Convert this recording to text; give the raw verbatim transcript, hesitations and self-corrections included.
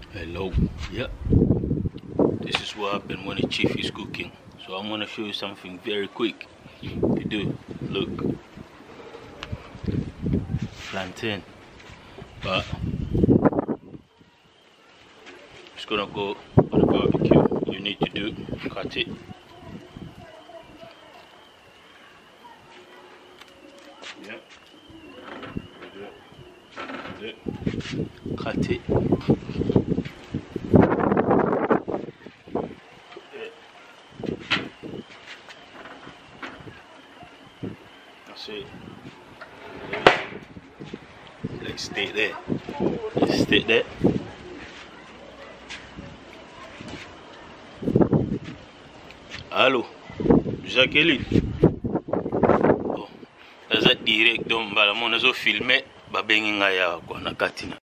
Hello. Yeah. This is what happens when a chief is cooking. So I'm gonna show you something very quick to do. Look. Plantain. But it's gonna go on the barbecue. You need to do cut it. Yeah. Cut it. That's it. Let's stay there. Let's stay there. Allô, Jacqueline. Oh, that's a direct dom bala mona zo filmer ba bengi ngaya kwa na katina.